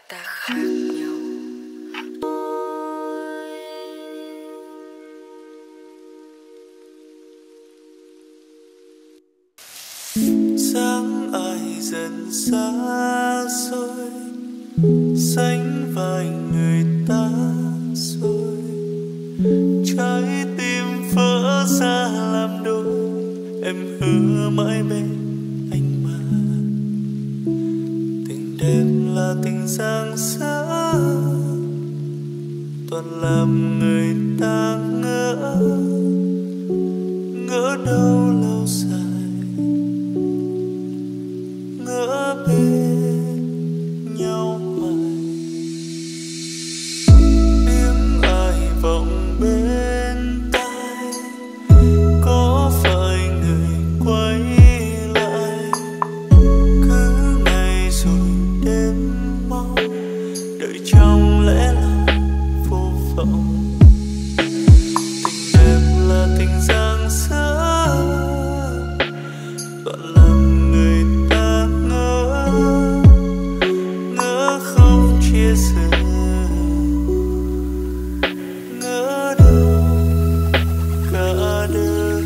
ta khác nhau. Dáng ai dần xa xôi, sánh vai người ta rồi, trái tim vỡ ra làm đôi. Em hứa mãi bên anh mà, tình đẹp là tình giang xa, toàn làm người ta ngỡ đâu lâu dài, ngỡ bên nhau hoài. Tiếng ai vọng bên tai, có phải người quay lại? Cứ ngày rồi đêm mau, đợi trong lẽ lòng vô vọng. Tình đẹp là tình giang xa, toàn làm người ta ngỡ không chia sẻ, ngỡ đâu cả đời.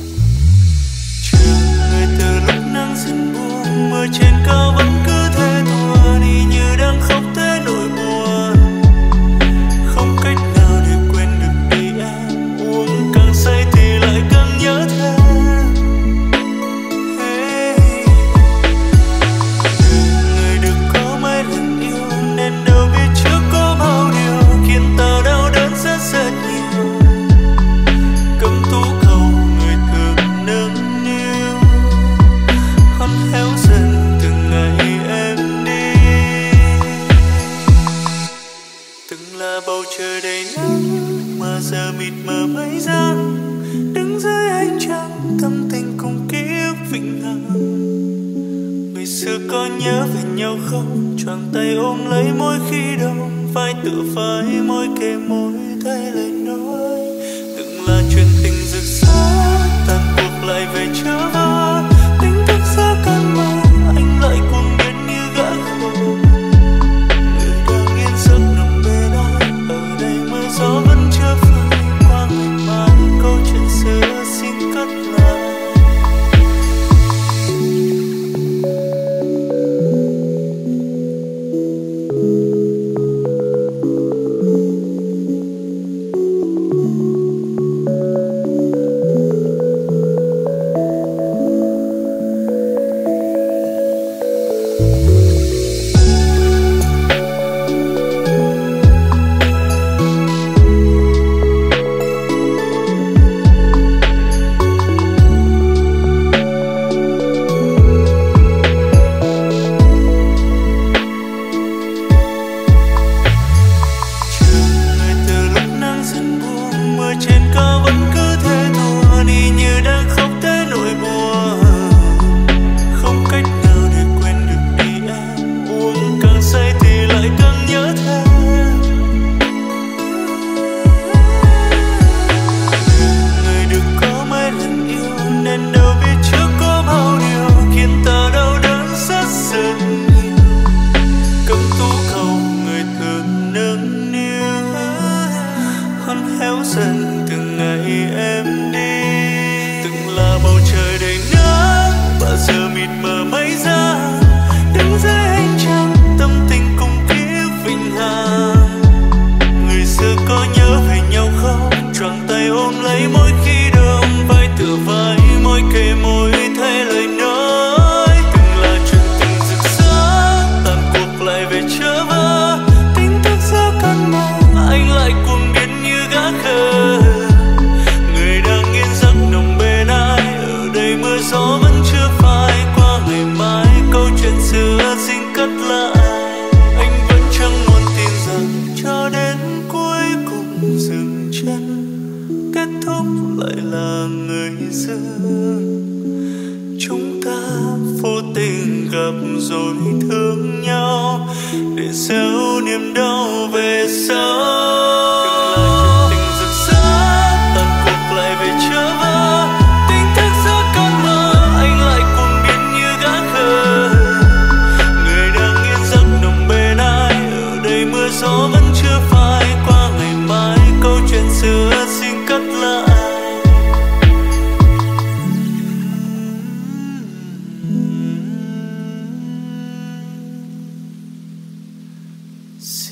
Chờ người từ lúc nắng dần buông, mưa trên cao vẫn cứ thế thua đi như đang khóc thế nỗi buồn. Không cách nào để quên được đi em, uống càng say thì lại càng nhớ thêm. Người được có mấy lần yêu nên đâu biết trước có bao điều khiến ta đau đớn rất rất nhiều. Cấm tú cầu người thường nâng niu, hắt héo dần từng ngày em đi. Từng là bầu trời đầy nắng mà giờ mịt mờ mây giăng, đứng dưới ánh trăng tâm tình cùng ký ức vĩnh hằng. Ngày xưa có nhớ về nhau không, choàng tay ôm lấy mỗi khi đông, vai tựa vai môi kề môi thấy lời nói. Từng là chuyện tình rực rỡ, tàn cuộc lại về trở vỡ. Tính thức giữa cơn mơ, anh lại cuồng biến như gã khờ. Người đang yên giấc nằm bên ai, ở đây mưa gió vẫn chưa phai qua. Ngày mai câu chuyện xưa xin cất lại.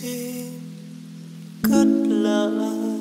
xin cất lại.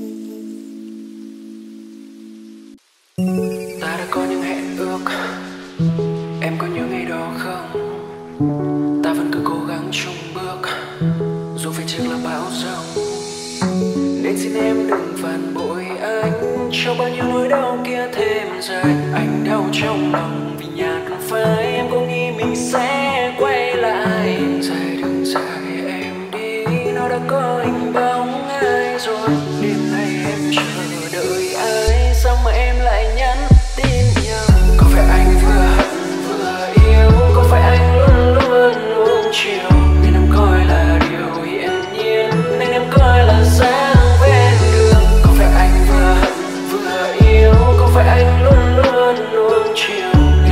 Ta đã có những hẹn ước, em có nhớ ngày đó không? Ta vẫn cứ cố gắng chung bước, dù phải chăng là bão giông. Nên xin em đừng phản bội anh, cho bao nhiêu nỗi đau kia thêm dài. Anh đau trong lòng vì nhạt phai, em có nghĩ mình sẽ quay lại. Đừng dài em đi, nó đã có hình bóng ai rồi. Đêm nay em chờ đợi ai, sao mà em lại nhắn tin nhờ? Có phải anh vừa hận vừa yêu, có phải anh luôn luôn nuông chiều, nên em coi là điều hiển nhiên, nên em coi là dáng ven đường. Có phải anh vừa hận vừa yêu, có phải anh luôn luôn nuông chiều,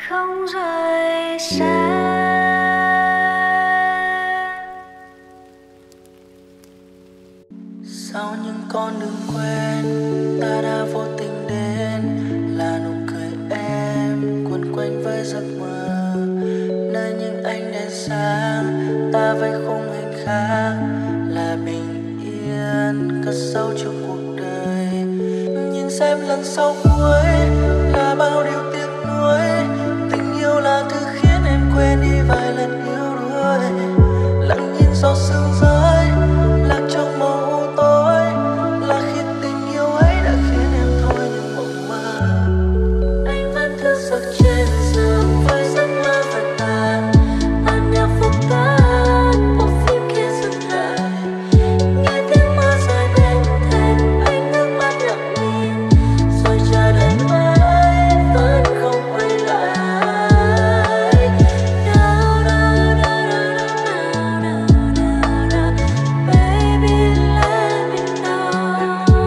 không rời xa. Sau những con đường quen ta đã vô tình đến, là nụ cười em quấn quanh với giấc mơ, nơi những ánh đèn sáng ta vây khung hình khác, là bình yên cất sâu trong cuộc đời. Nhìn xem lần sau cuối là bao điều tiếc nuối, tình yêu là thứ khiến em quên đi vài lần yếu đuối. Lặng nhìn giọt sương rơi lạc trong màu u tối, là khi tình yêu ấy đã khiến em thôi những mộng mơ. Anh vẫn thức giấc trên giường với giấc mơ vật tàn, tàn nhạc phút tan, bộ phim kia dừng lại. Nghe tiếng mưa rơi bên thềm, anh nước mắt lặng nhìn, rồi chờ đợi mãi vẫn không quay lại. No, no, no, no, no, no, no, no. Baby, let me know.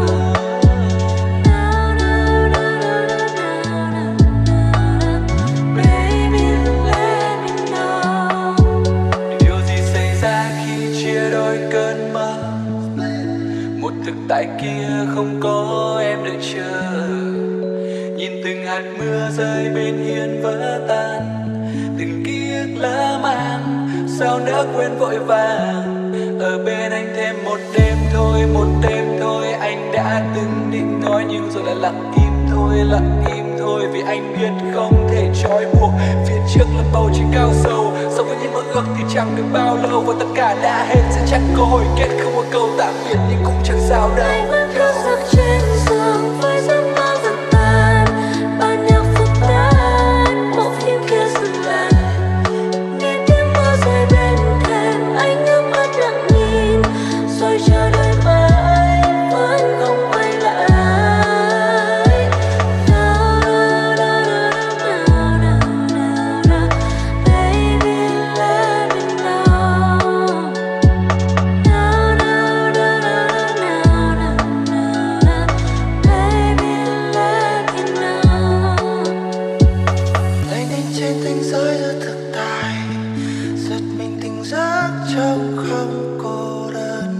No, no, no, no, no, no, no. Baby, let me know. Điều gì xảy ra khi chia đôi cơn mơ, một thực tại kia không có em đợi chờ. Nhìn từng hạt mưa rơi bên hiên vỡ tan, từng ký ức lỡ mang sao nỡ quên vội vàng. Ở bên anh thêm một đêm thôi, một đêm thôi. Anh đã từng định nói nhưng rồi lại lặng im thôi. Vì anh biết không thể trói buộc, phía trước là bầu trời cao sâu. Sống với những mơ ước thì chẳng được bao lâu, và tất cả đã hết sẽ chẳng có hồi kết. Không có câu tạm biệt nhưng cũng chẳng sao đâu. Anh vẫn thức giấc trên giường với giấc mơ vật tàn, ban nhạc phút tan, bộ phim kia dừng lại. Nghe tiếng mưa rơi bên thềm, anh nước mắt lặng nhìn, rồi chờ đợi mãi vẫn không quay lại. No, no, no, no, no, no, baby, let me know. No, no, no, no, no, no, no, baby, let me know. Anh đi trên thế giới giữa thực tại, giật mình tỉnh giấc trong không cô đơn.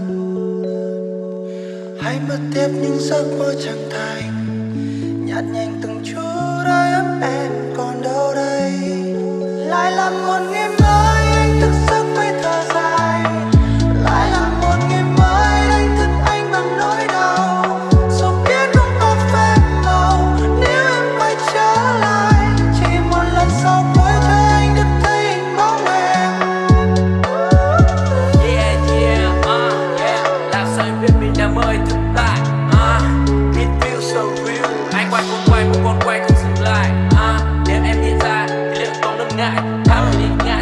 Hãy mất tiếp những giấc mơ chẳng thành, nhạt nhành từng chút ai ấm em còn đâu đây. Lại là một ngày mới anh thức giấc với thở dài, lại là một ngày mới anh thức anh bằng nỗi đau. Dù biết không có phép màu nếu em quay trở lại, chỉ một lần sau cuối cho anh được thấy hình bóng em. Yeah, yeah, làm sao em biết mình đang mơ thực tại. It feels so real. Anh quay một con quay không dừng lại. Nếu em hiện ra thì liệu có ngần ngại, tháo đi ngại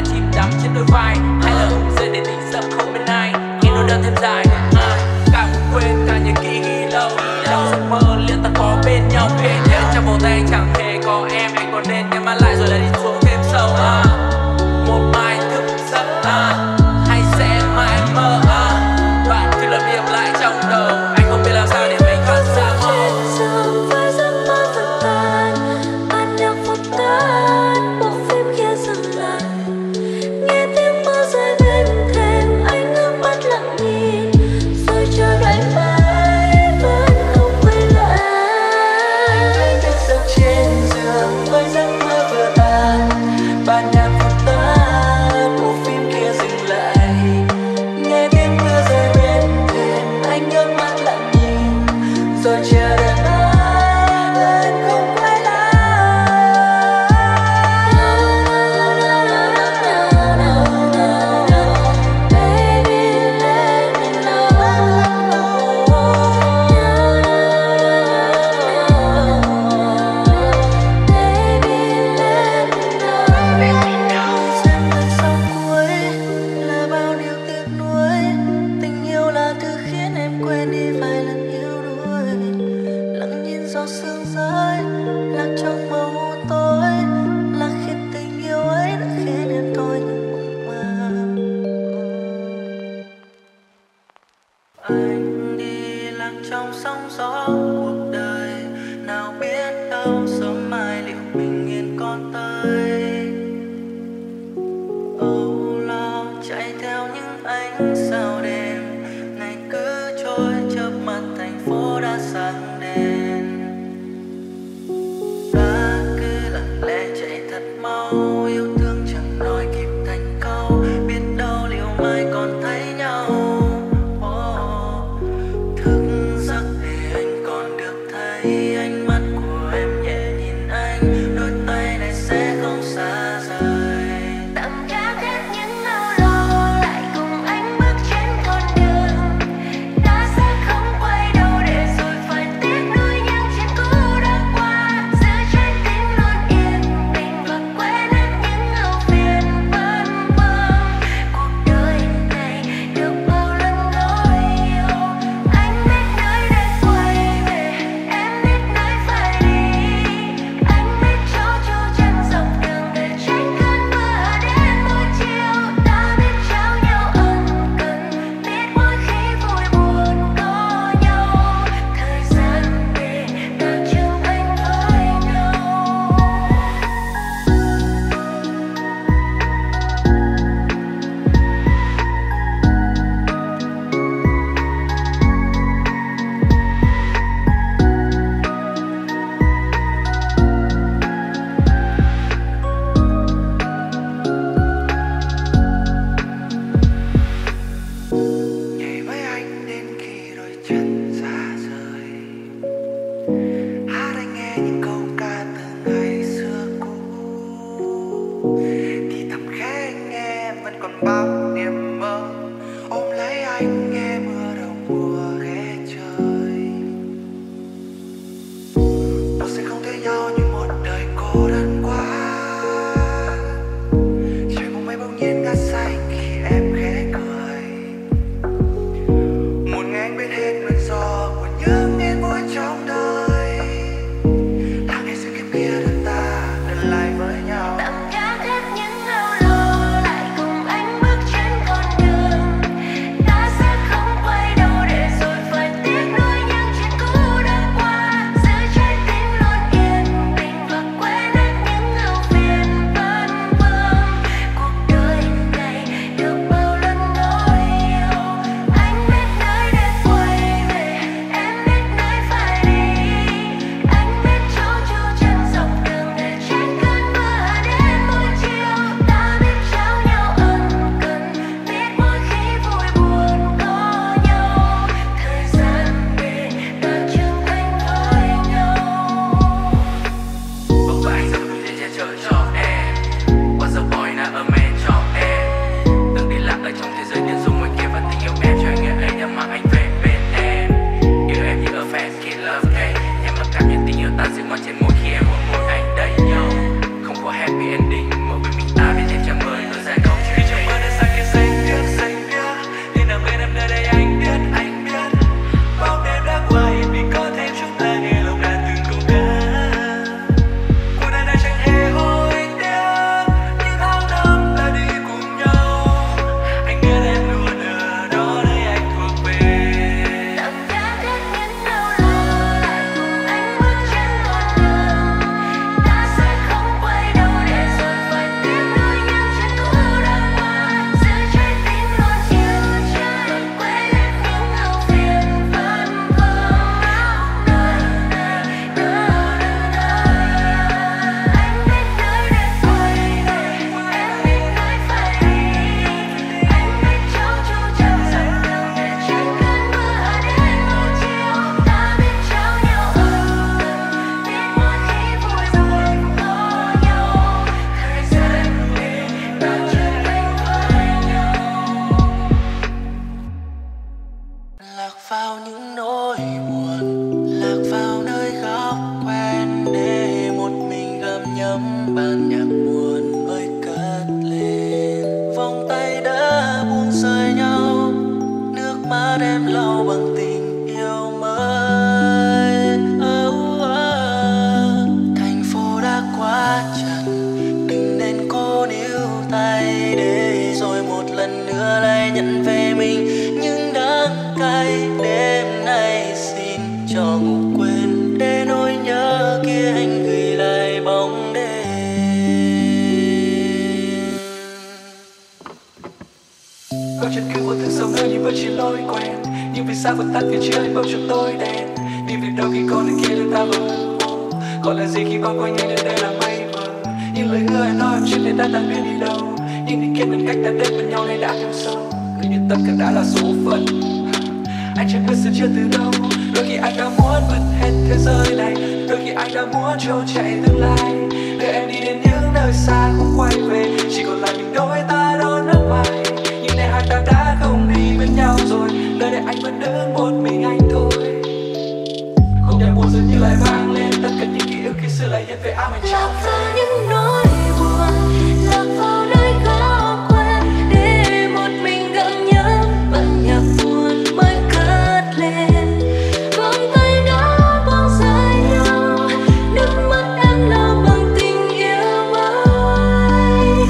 chân cứ vô thức sống nơi như vẫn chỉ lối quen. Nhưng vì sao vẫn tắt vì chưa hãy bầu trời tối đen. Đi việc đâu khi con đường kia đưa ta vào vô. Còn là gì khi bao quanh nhanh đến đây là mây mờ. Những lời hứa nói em chuyện này ta đang biết đi đâu. Nhưng định kiến ngần cách ta đến bên nhau này đã thêm sâu. Cứ như tất cả đã là số phận. Anh chẳng biết sự chưa từ đâu. Đôi khi anh đã muốn vượt hết thế giới này. Đôi khi anh đã muốn trốn chạy tương lai. Để em đi đến những nơi xa không quay về. Chỉ còn lại mình đôi ta đón nước mai. Nhưng nay hai ta đã không đi bên nhau rồi. Nơi đây anh vẫn đứng một mình anh thôi. Không để buồn dường như lại vang lên. Tất cả những ký ức khi xưa lại hiện về áo anh trao về những nỗi buồn, lạc vào nơi khó quen. Để một mình gặm nhấm bằng nhạc buồn mới cất lên. Vòng tay đã buông rời nhau, nước mắt em lau bằng tình yêu mới.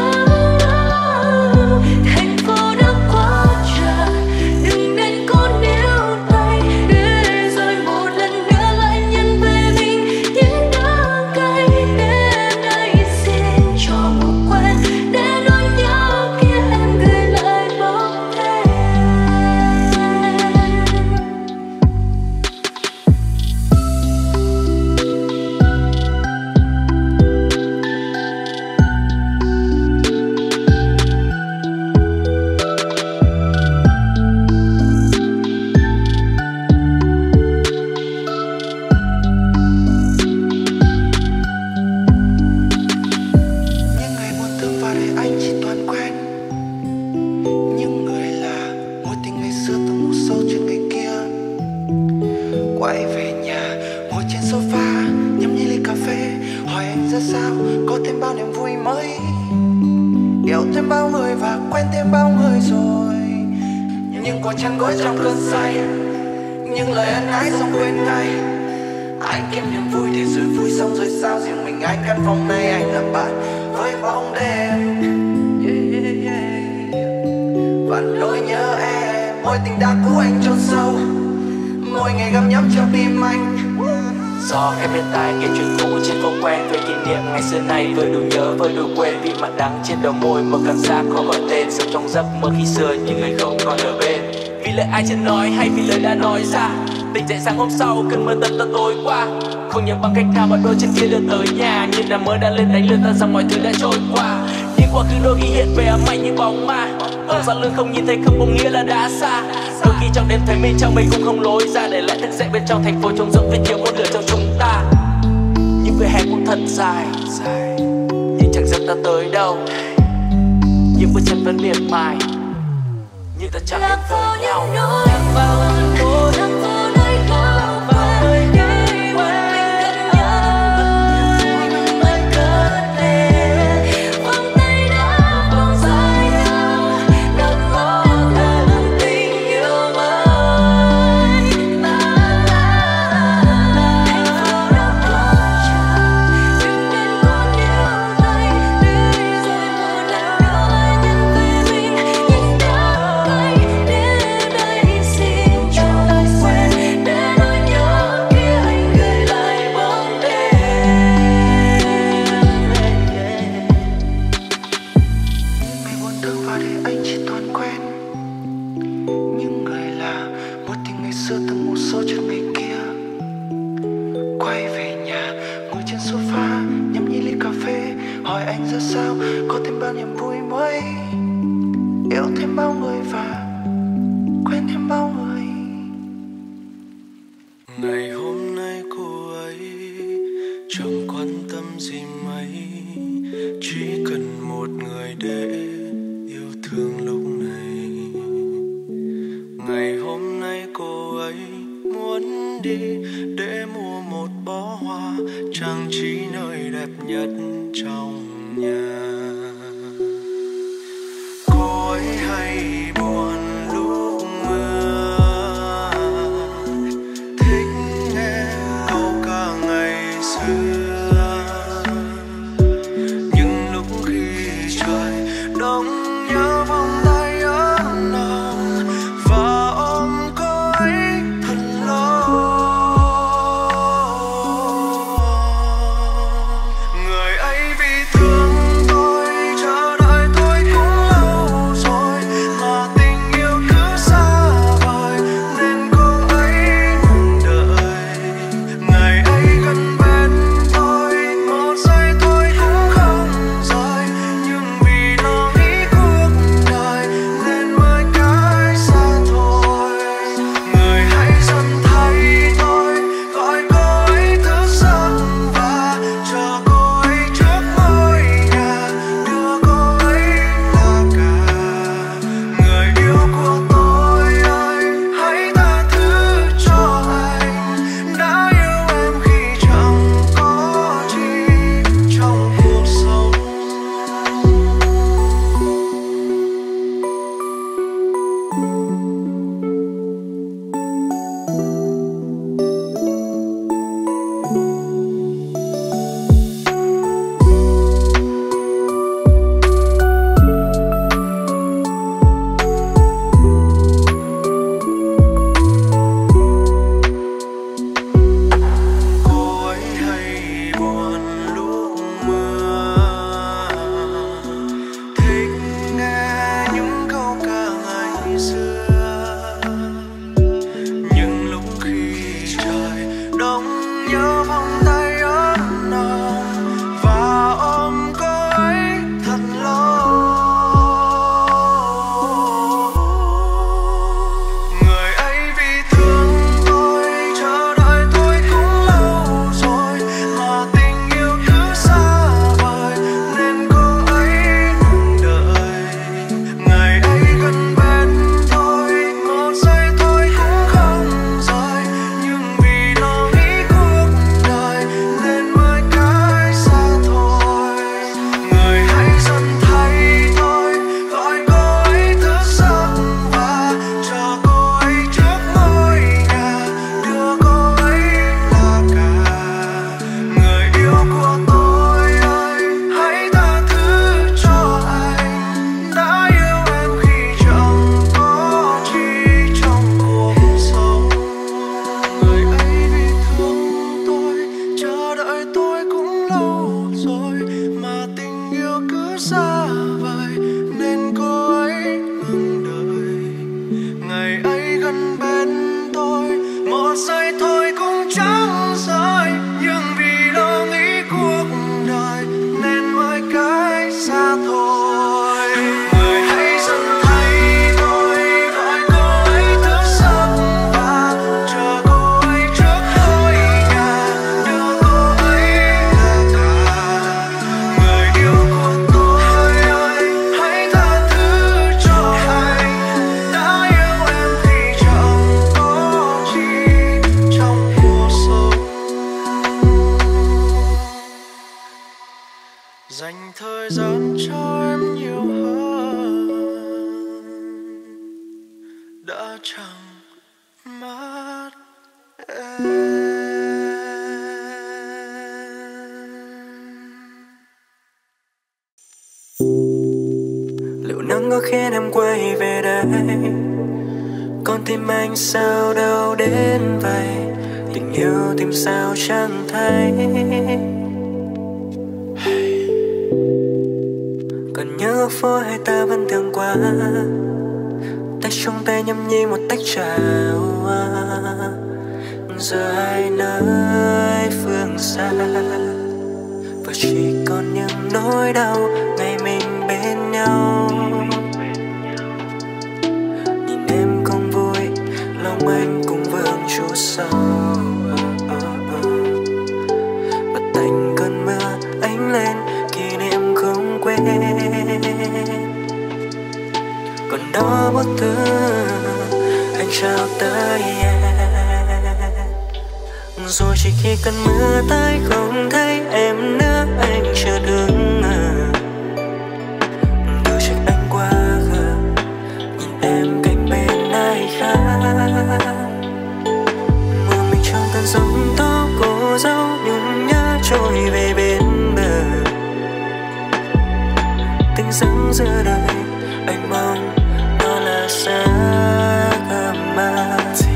Thành phố đã quá trời, đừng nên cố níu tay. Để rồi một lần nữa lại nhận về mình những đắng cay. Đêm nay xin cho một quen, để nỗi nhớ kia em gửi lại bóng em. Những ngày buồn thương và để anh chỉ toàn quen. Những người là mối tình ngày xưa từng ngủ sâu trên người kia. Quay về nhà ngồi trên sofa nhâm nhi ly cà phê. Hỏi anh ra sao có thêm bao niềm vui mới. Yêu thêm bao người và quen thêm bao người rồi. Nhưng còn chăn gối trong cơn say. Những lời ân ái xong quên ngay. Anh kiếm niềm vui để rồi vui xong rồi sao. Riêng mình anh căn phòng này anh làm bạn với bóng đêm. Và nỗi nhớ em, mối tình đã cũ anh chôn sâu. Mỗi ngày gặm nhấm trong tim anh. Do em bên tai kể chuyện cũ trên phố quen. Về kỷ niệm ngày xưa nay vừa đủ nhớ vừa đủ quên. Vì mặn đắng trên đầu môi một cảm giác khó gọi tên. Sống trong giấc mơ khi xưa những người không còn ở bên. Vì lời ai chưa nói hay vì lời đã nói ra. Tỉnh dậy sáng hôm sau cơn mưa tận tối qua. Không nhớ bằng cách nào mà đôi chân kia đưa tới nhà. Nhưng nằm mơ đã lên đánh lừa ta rằng mọi thứ đã trôi qua. Nhưng quá khứ đôi khi hiện về ám ảnh như bóng ma. Ở sau lưng không nhìn thấy không có nghĩa là đã xa. Đôi khi trong đêm thấy mình trong mình cũng không lối ra. Để lại thức dậy bên trong thành phố trống rỗng vì thiếu một lửa trong chúng ta. Những vỉa hè cũng thật dài, nhưng chẳng dẫn ta tới đâu. Những bước chân vẫn miệt mài, nhưng ta chẳng đến với nhau. Lạc vào nơi khó quen. Để một mình gặm nhấm mới cất lên. Vòng tay đã buông rời nhau, đã có thêm tình yêu mới. Thành phố đã quá trời, đừng nên cố níu tay. Để rồi một lần nữa lại nhận về mình những đắng cay. Đêm nay xin cho lời quên, để nỗi nhớ kia anh gửi lại bóng đêm. Những ngày buồn thương và để anh chỉ toàn quen. Những người là một tình ngày xưa từng ngủ sâu trên người kia. Quay về nhà ngồi trên sofa nhâm nhi ly cà phê. Hỏi anh ra sao có thêm bao niềm vui mới. Yêu thêm bao người và quen thêm bao người. Ngày hôm nay cô ấy chẳng quan tâm gì mấy. Chỉ cần một người để yêu thương lúc này. Ngày hôm nay cô ấy muốn đi để mua một bó hoa. Trang trí nơi đẹp nhất trong nhà. Cô ấy hay buồn lúc mưa, thích nghe câu ca ngày xưa. Nhưng lúc khi trời xa vời nên cô ấy ngừng đời. Ngày ấy gần bên tôi, một giây thôi cũng chẳng rời, nhưng vì lo nghĩ cuộc đời nên mới cách xa thôi. Người hãy dần thay tôi, gọi cô ấy thức giấc và chờ cô ấy trước ngôi nhà, đưa cô ấy là cả người yêu của tôi ơi. Hãy tha thứ cho anh đã yêu em khi chẳng có chi trong cuộc sống. Dành thời gian cho em nhiều hơn đã chẳng mất em. Liệu nắng có khiến em quay về đây? Con tim anh sao đau đến vậy? Tình yêu tìm sao chẳng thấy. Còn nhớ góc phố hay ta vẫn thường qua, tay trong tay nhâm nhi một tách trà hoa. Giờ hai nơi phương xa và chỉ còn những nỗi đau ngày mình bên nhau. Nhìn em không vui, lòng anh cũng vương chút sâu. Và tạnh cơn mưa ánh lên kỷ niệm không quên. Còn đó bức thư anh trao tới em. Rồi chỉ khi cơn mưa tới không thấy em nữa, anh chợt hững ngờ. Đôi trách anh quá khờ, nhìn em cạnh bên ai khác. Một mình trong cơn giông tố cô dâu nhung nhớ trôi về bên bờ. Tình dưng giữa đời anh mong đó là giấc mơ.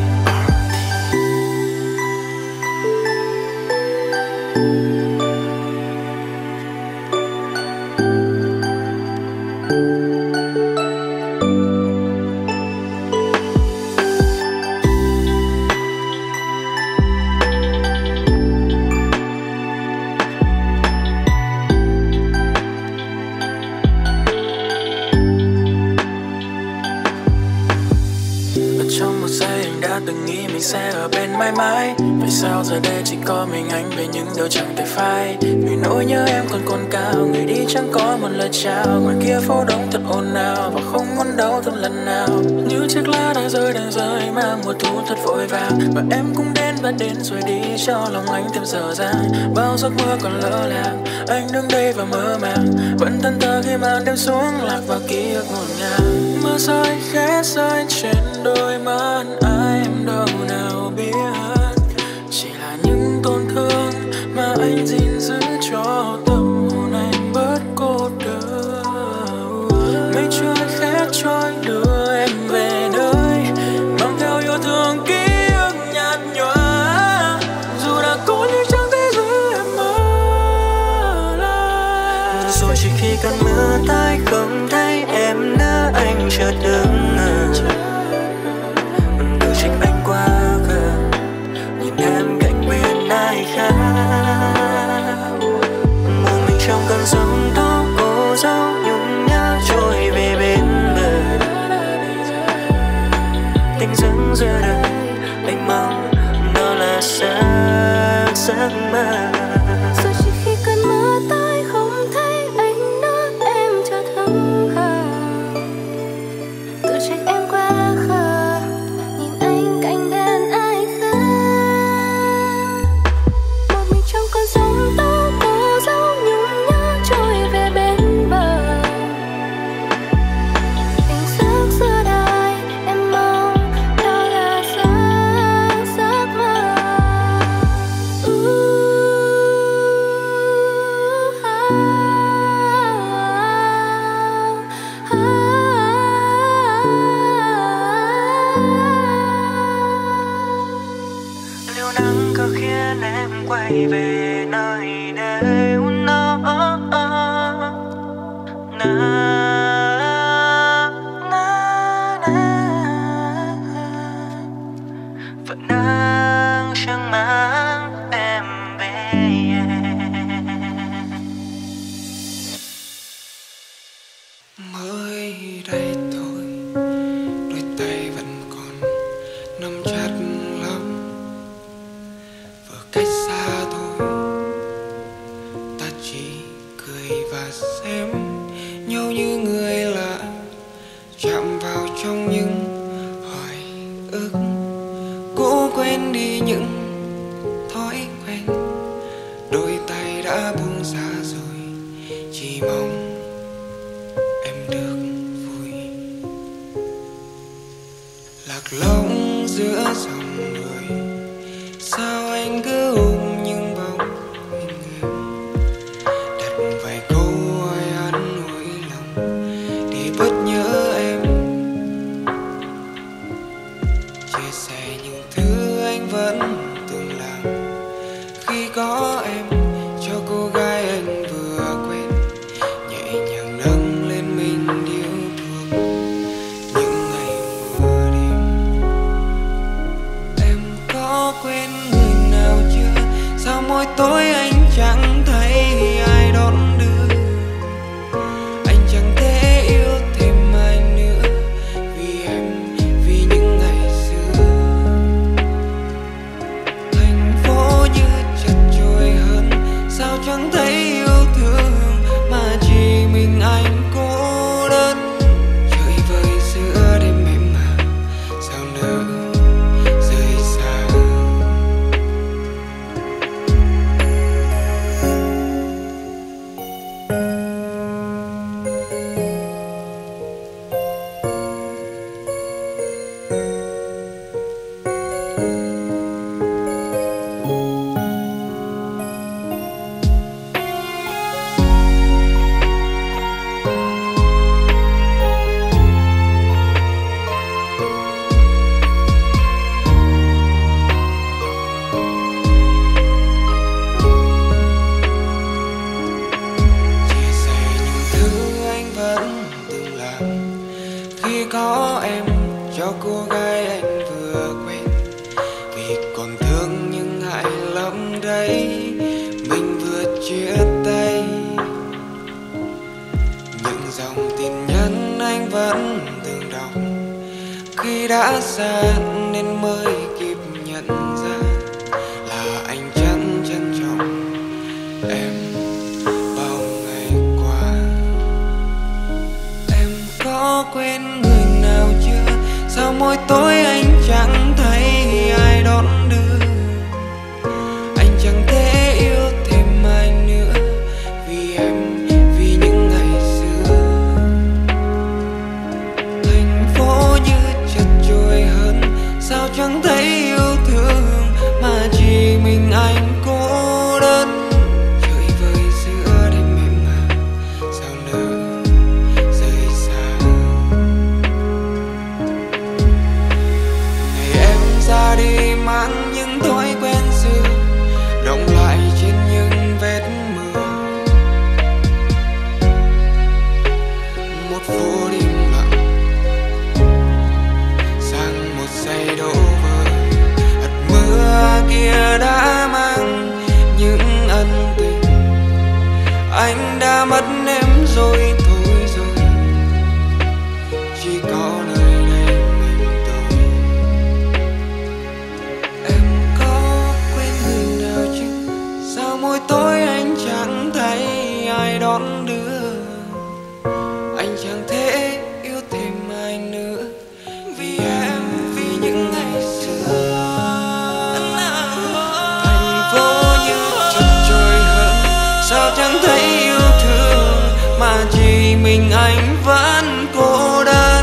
Từng nghĩ mình sẽ ở bên mãi mãi, vậy sao giờ đây chỉ có mình anh về những điều chẳng thể phai. Vì nỗi nhớ em còn cồn cao, người đi chẳng có một lời chào. Ngoài kia phố đông thật ồn ào và không muốn đâu thêm lần nào. Như chiếc lá đang rơi mang mùa thu thật vội vàng. Và em cũng đến và đến rồi đi cho lòng anh thêm dở dang. Bao giấc mơ còn lỡ làng, anh đứng đây và mơ màng, vẫn thẫn thờ khi màn đêm xuống lạc vào ký ức ngổn ngang. Mưa rơi khẽ rơi trên đôi mắt ai em đâu nào biết, chỉ là những tổn thương mà anh gìn giữ cho tâm hồn anh bớt cô đơn. Mây trôi khẽ trôi đưa em về nơi mang theo yêu thương ký ức nhạt nhòa. Dù đã cố nhưng chẳng thể giữ em ở lại. Rồi chỉ khi cơn mưa tới không thấy em nữa, anh chợt đứng ngờ. Đôi trách anh quá khờ, nhìn em cạnh bên ai khác. Một mình trong cơn giông tố cô dâu nhung nhớ trôi về bên bờ. Tình dưng giữa đời anh mong đó là giấc mơ. Rồi chỉ khi cơn mưa tới không thấy anh nữa, em chợt hững hờ. Tự trách em quá khờ, nhìn anh cạnh bên ai khác. Một mình trong cơn giông tố cô dâu nhung nhớ trôi về bên bờ. Tình giấc giữa đời em mong đó là giấc mơ. Liệu nắng có khiến em quay về nơi đều nó vẫn đang chẳng mang em về. Mới đây thôi, đôi tay vẫn còn nắm chặt lắm. Vừa cách xa thôi, ta chỉ cười và xem nhau như người lạ, chạm vào trong những hoài ức, cố quên đi những thói quen. Đôi tay đã buông xa rồi, chỉ mong em được vui. Lạc lõng giữa dòng người, sao anh cứ ôm những bóng hình em, đặt vài câu hỏi an ủi lòng để bớt nhớ em, chia sẻ những thứ anh vẫn từng làm khi có em, cho cô gái anh vừa quen nhẹ nhàng nâng lên mình yêu thương. Những ngày mưa đêm em có quên người nào chưa? Sao mỗi tối anh chẳng thấy ai đón đưa, anh chẳng thể yêu thêm ai nữa vì em, vì những ngày xưa. Thành phố như chật chội hơn, sao chẳng thấy yêu thương mà chỉ mình anh cô đơn. Trời vơi giữa đêm em mà sao nỡ rời xa. Chia sẻ những thứ anh vẫn từng làm khi có em, cho cô gái anh vừa quen vì còn thương nhưng ngại lắm đấy, mình vừa chia tay. Những dòng tin nhắn anh vẫn từng đọc khi đã xa nên mới kịp nhận ra là anh chẳng trân trọng em bao ngày qua. Em có quên người nào chưa? Sao mỗi tối anh chẳng thấy ai đón đưa, anh chẳng thể yêu thêm ai nữa vì em, vì những ngày xưa. Thành phố như chật chội hơn, sao chẳng thấy yêu thương mà chỉ mình anh cô đơn. Trời vơi giữa đêm em mà sao nỡ rời xa. Ngày em ra đi mang những thói quen xưa, đọng lại trên những vết mưa. Một phố đêm lặng sang một giây đổ vỡ, hạt mưa kia đã mang những ân tình. Anh đã mất em rồi thôi rồi, chỉ có nơi đây mình tôi. Em có quên người nào chứ? Sao mỗi tối anh chẳng thấy ai đón đưa, anh chẳng thể yêu thêm ai nữa vì em, vì những ngày xưa. Thành phố như chật chội hơn, sao chẳng thấy yêu thương mà chỉ mình anh vẫn cô đơn.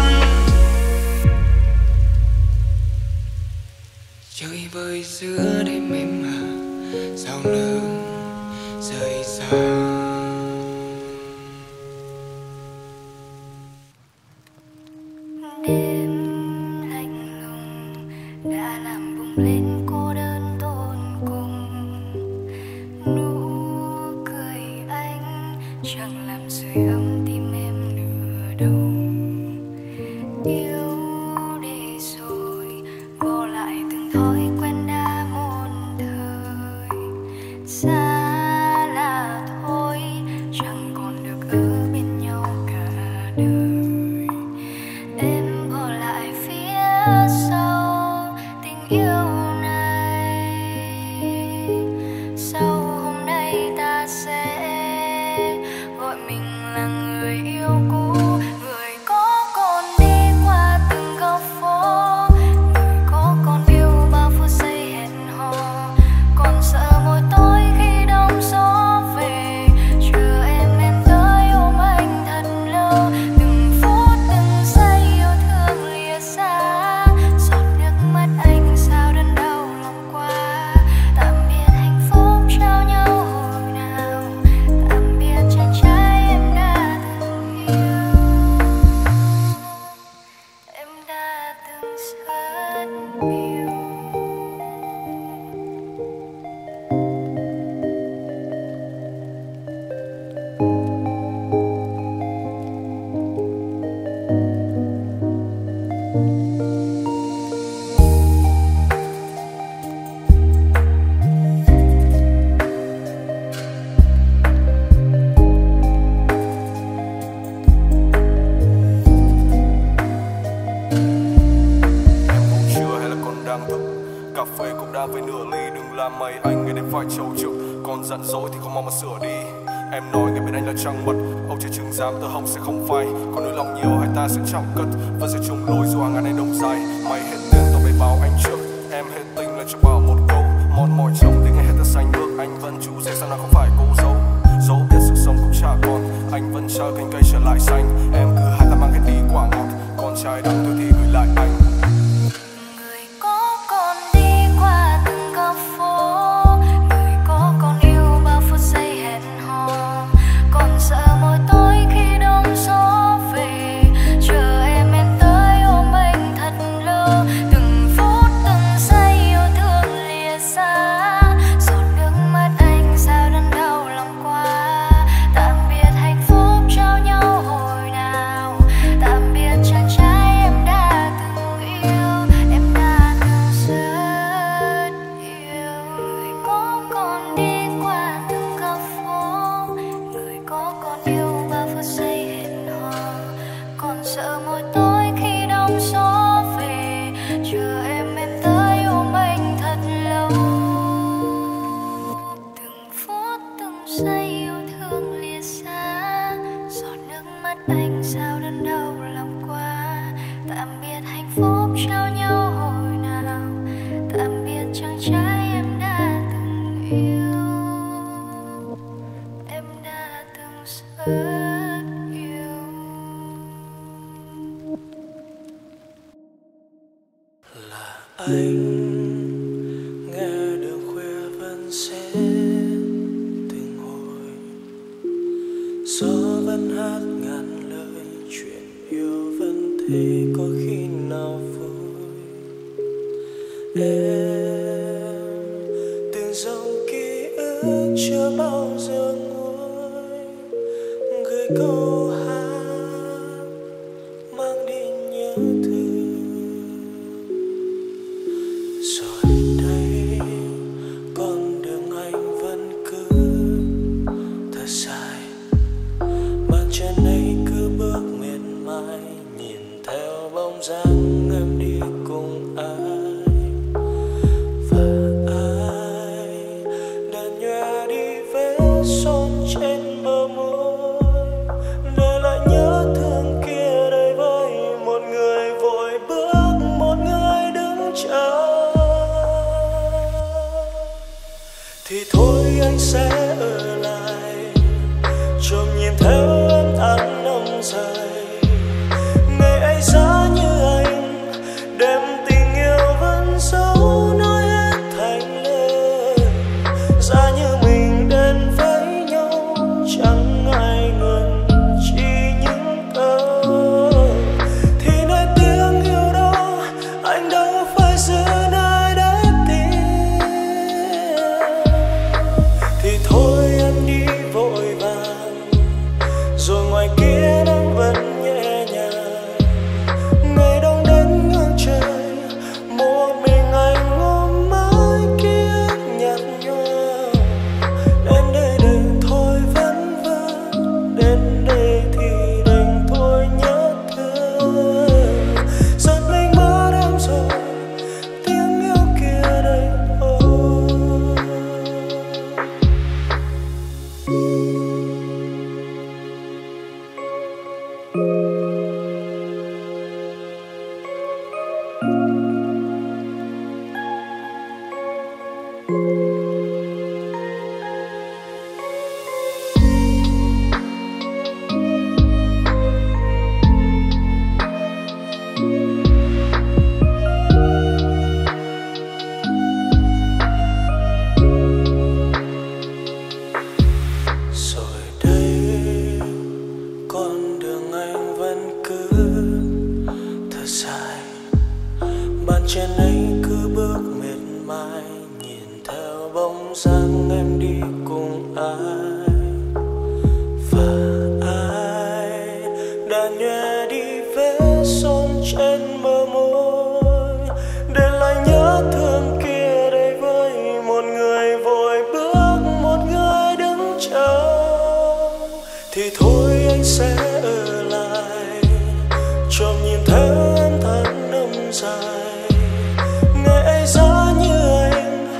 Chơi vơi giữa đêm em mà sao nỡ rời xa. Đêm lạnh lùng đã làm bùng lên cô đơn tột cùng. Nụ cười anh chẳng làm sưởi ấm tim em với nửa ly. Đừng làm mày anh nghe đến phải trầu trực, còn giận dỗi thì không mong mà sửa đi. Em nói nghe bên anh là trăng mật, âu chưa chừng dám tơ hồng sẽ không phai. Còn nỗi lòng nhiều hai ta sẽ chạm cất, vẫn sẽ chung lối dù hàng ngàn ngày đông dài. Mày hết tiền tao phải báo anh trước, em hết tình là cho bảo một câu. Mòn mỏi chồng đến ngày hết ta xanh bước, anh vẫn chú rể sao nào không phải cô dâu. Dẫu biết sự sống cũng chả còn, anh vẫn chờ cành cây trở lại xanh. Em cứ hai ta mang hết đi quả ngọt, con trai đắng thôi thì gửi lại anh. Người có còn đi qua từng góc phố, người có còn yêu bao phút giây hẹn hò, còn sợ mỗi tối khi đông gió về, chờ em tới ôm anh thật lâu. Từng phút từng giây yêu thương lìa xa, giọt nước mắt anh sao đớn đau lòng quá. Tạm biệt hạnh phúc trao nhau hồi nào, tạm biệt chàng trai em đã từng yêu, em đã từng rất yêu. Người có còn đi qua từng góc phố, người có còn yêu bao phút giây hẹn hò, còn sợ mỗi tối khi đông gió về, chờ em tới ôm anh thật lâu. Từng phút từng giây yêu thương lìa xa, giọt nước mắt anh sao đớn đau lòng quá. Tạm biệt hạnh phúc trao nhau hồi nào, tạm biệt chàng trai em đã từng yêu, em đã từng rất yêu. Là anh nghe đường khuya vẫn sẽ từng hồi, gió vẫn hát ngàn lời, chuyện yêu vẫn thế có khi nào vui. Em từng dòng ký ức chưa bao giờ nguôi, gửi câu hát mang đi nhớ thương. Rồi đây con đường anh vẫn cứ thật dài, bàn chân ấy cứ bước miệt mài, nhìn theo bóng dáng em đi cùng ai. Và ai đàn nhòe đi vết son trên bờ môi, để lại nhớ thương kia đây với một người vội bước, một người đứng chờ. Thì thôi anh sẽ ở lại, trộm nhìn theo em tháng năm dài. Ngày ấy giá như anh, đem tình yêu vẫn giấu nói hết thành lời. Giá như mình đến với nhau, chẳng ai ngần chỉ những câu. Thì nơi tiếng yêu đó, anh đâu phải giữ nơi để tìm. Thì thôi em đi vội vàng, rồi ngoài kia nắng vẫn nhẹ nhàng. Ngày đông đến ngang trời, một mình anh ôm mãi ký ức nhạt nhòa. Đến đây đành thôi vẫn vương, đến đây thì đành thôi nhớ thương. Giật mình mất em rồi, tiếng yêu kia đây thôi. Rồi đây con đường anh vẫn cứ thật dài, bàn chân ấy cứ bước miệt mài, nhìn theo bóng dáng em đi cùng ai. Và ai đã nhòe đi vết son trên bờ môi, để lại nhớ thương kia đây với một người vội bước, một người đứng chờ. Thì thôi anh sẽ ở lại, trộm nhìn theo em tháng năm dài. Ngày ấy giá như anh,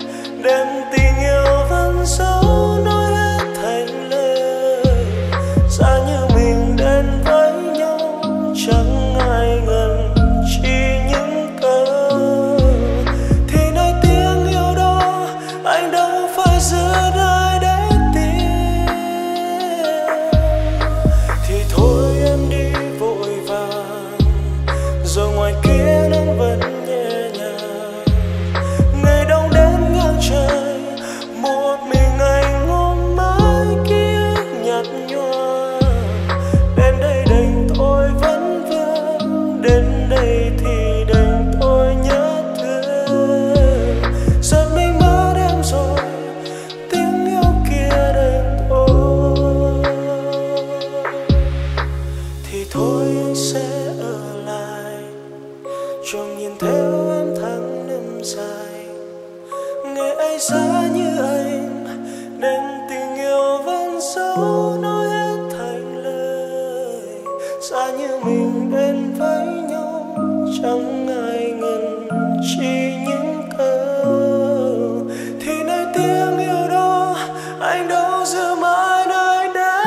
thôi anh sẽ ở lại, choàng nhìn theo em tháng năm dài. Ngày ấy xa như anh nên tình yêu vẫn dấu nói hết thành lời. Xa như mình đến với nhau chẳng ai ngần chỉ những câu thì nơi tiếng yêu đó anh đâu giữ mãi nơi đây.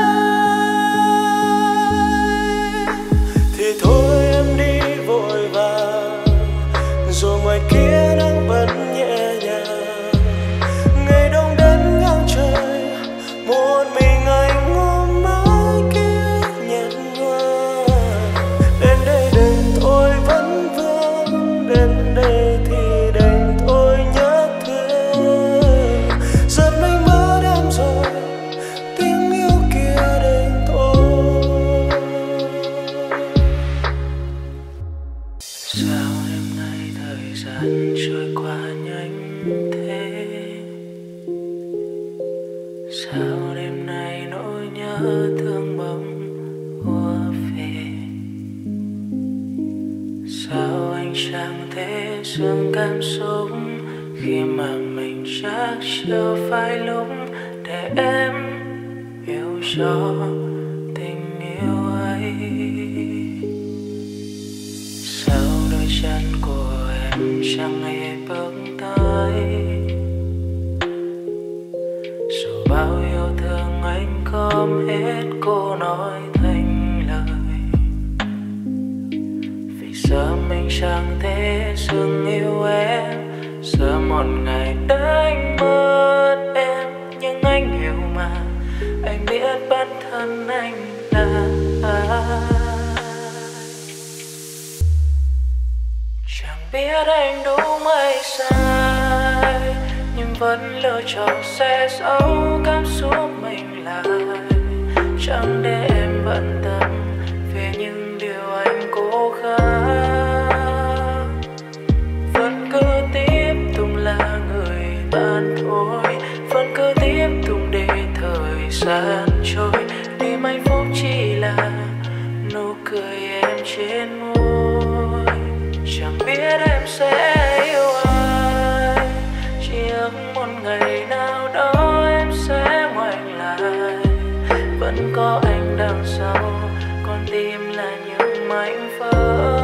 Thì thôi em đi vội vàng rồi ngoài kia nắng vẫn nhẹ nhàng. Ngày đông đến ngang trời một mình anh ôm mãi ký ức nhạt nhòa. Đến đây đành tôi vẫn vương, đến đây thì đành tôi nhớ thương. Giật mình mất em rồi, tiếng yêu kia đành thôi. Sao đêm nay thời gian trôi qua nhanh thế? Sao đêm nay nỗi nhớ thương bỗng ùa về? Sao anh chẳng thể dừng cảm xúc khi mà mình chắc chưa phải lúc để em hiểu rõ tình yêu ấy? Sao đôi chân của em chẳng hề bước tới, dù bao yêu thương anh không hết cô nói thành lời. Vì giờ mình chẳng thể dừng yêu em, giờ một ngày đánh mất em. Nhưng anh hiểu mà, anh biết bản thân anh là ai. Chẳng biết anh đúng hay sai, nhưng vẫn lựa chọn sẽ giấu cảm xúc mình lại. Chẳng để em bận tâm về những điều anh cố gắng. Vẫn cứ tiếp tục là người bạn thôi, vẫn cứ tiếp tục để thời gian trôi. Niềm hạnh phúc chỉ là nụ cười em trên môi. Chẳng biết em sẽ yêu ai, chỉ ước một ngày nào đó em sẽ ngoảnh lại. Vẫn có anh đằng sau, con tim là những mảnh vỡ.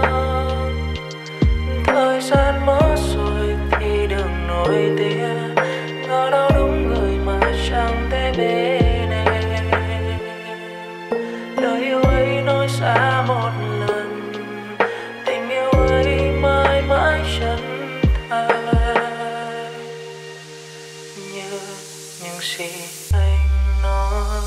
Thời gian mất rồi thì đừng nổi tiếng, ngỡ đâu đúng người mà chẳng thể bên em. Lời yêu ấy nói xa một lần, tình yêu ấy mãi mãi chân thành như những gì anh nói.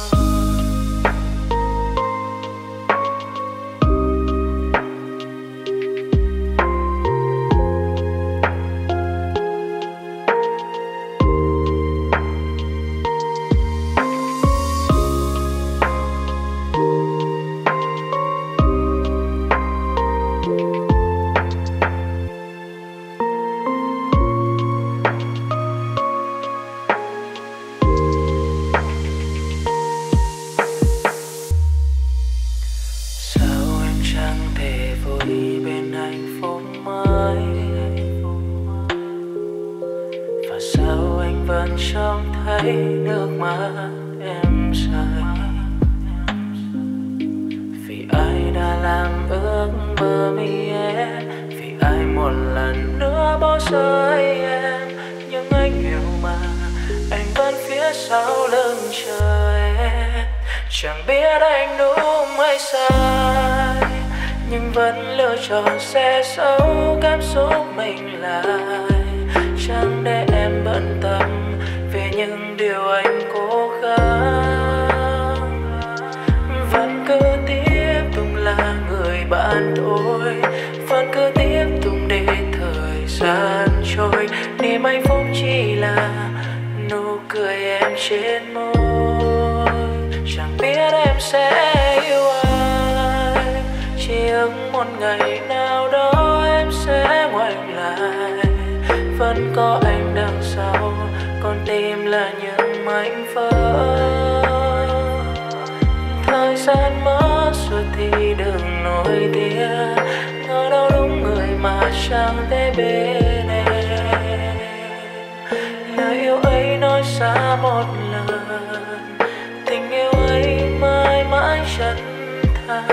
Trông thấy nước mắt em rơi, vì ai đã làm ước mơ mi em, vì ai một lần nữa bỏ rơi em. Nhưng anh hiểu mà, anh vẫn phía sau lưng chờ em. Chẳng biết anh đúng hay sai, nhưng vẫn lựa chọn sẽ giấu cảm xúc mình lại. Chẳng để em bận tâm về những điều anh cố gắng. Vẫn cứ tiếp tục là người bạn thôi, vẫn cứ tiếp tục để thời gian trôi. Niềm hạnh phúc chỉ là nụ cười em trên môi. Chẳng biết em sẽ yêu ai, chỉ ước một ngày nào đó em sẽ ngoảnh lại. Vẫn có anh đằng sau, con tim là những mảnh vỡ. Thời gian mất rồi thì đừng nổi tiếng. Ngỡ đâu đúng người mà chẳng thể bên em. Lời yêu ấy nói xa một lần, tình yêu ấy mãi mãi chân thành.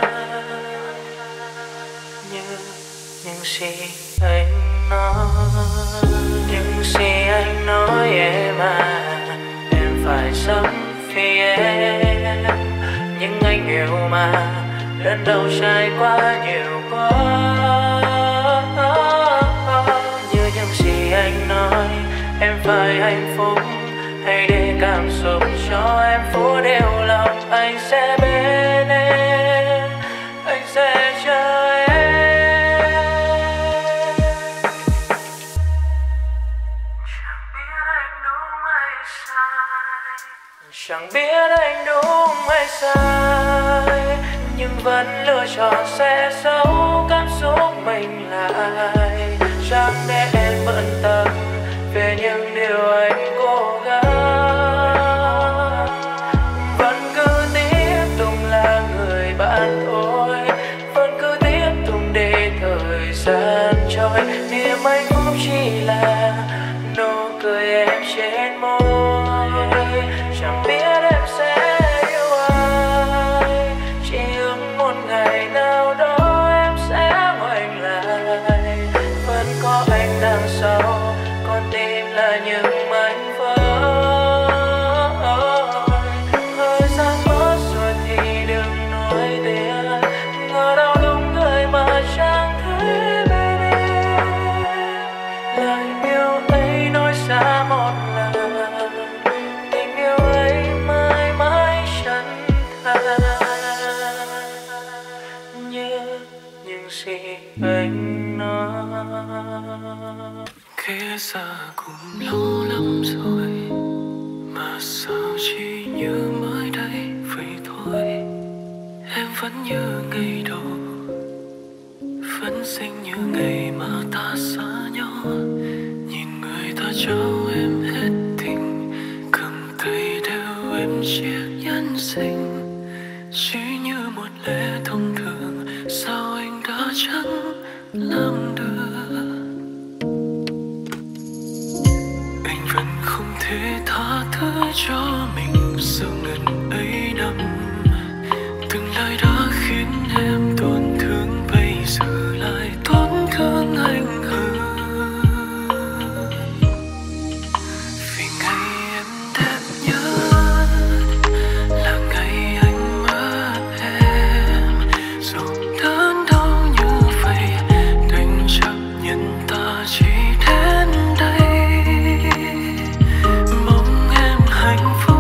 Như những gì anh nói, những gì anh nói em à, em phải sống vì em. Nhưng anh hiểu mà, lần đầu trải qua nhiều quá. Như những gì anh nói, em phải hạnh phúc. Hãy để cảm xúc cho em phút yêu lòng. Anh sẽ bên em, anh sẽ chờ em. Chẳng biết anh đúng hay sai, nhưng vẫn lựa chọn sẽ giấu cảm xúc mình lại. Chẳng để em bận tâm về những điều anh cố gắng. Vẫn cứ tiếp tục là người bạn thôi, vẫn cứ tiếp tục để thời gian trôi. Niềm hạnh phúc chỉ là nụ cười em trên môi. Chẳng biết em sẽ yêu ai, chỉ ước một ngày nào đó em sẽ ngoảnh lại. Vẫn có anh đằng sau, con tim là những mảnh vỡ. Thời gian mất rồi thì đừng nói tiếng. Ngỡ đâu đúng người mà chẳng thấy bên em. Lời yêu ấy nói xa một lần, tình yêu ấy mãi mãi chân thành. Như những gì anh nói. Kể ra cũng lâu lắm rồi, mà sao chỉ như mới đây vậy thôi. Em vẫn như ngày đầu, vẫn xinh như ngày mà ta xa nhau. Nhìn người ta trao em hết tình, cầm tay đeo em chiếc nhẫn xinh. Chỉ như một lẽ thông thường, sao anh đã chẳng làm được. Anh vẫn không thể tha thứ cho mình sau ngần ấy năm. Từng lời đã khiến em tổn thương, bây giờ lại tổn thương anh hơn. Vì ngày em đẹp nhất là ngày anh mất em. Dù đớn đau như vậy, đành chấp nhận ta chỉ đến đây. Mong em hạnh phúc.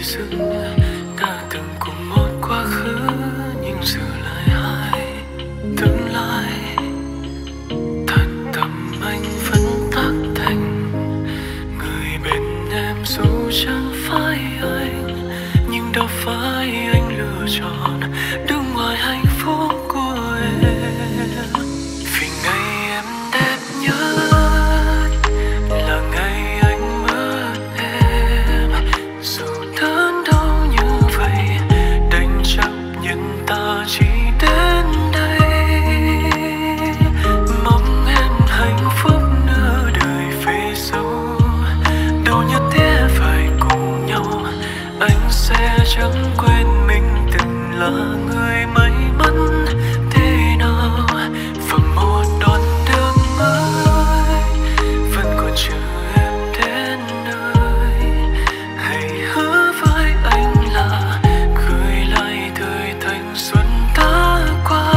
dừng. Ta từng cùng một quá khứ nhưng giờ lại hai tương lai. Thật tâm anh vẫn tắc thành người bên em dù chẳng phải anh, nhưng đâu phải anh lựa chọn đứng ngoài hạnh phúc của em. Vì ngày em đẹp nhất là ngày anh mất em. Dù đớn đau như vậy đành chấp nhận ta chỉ đến đây. Mong em hạnh phúc nửa đời về sau, đâu nhất thiết phải cùng nhau. Anh sẽ chẳng quên mình từng là người may mắn thế nào. Và một đoạn đường mới vẫn còn chờ em đến nơi. Hãy hứa với anh là gửi lại thời thanh xuân đã qua.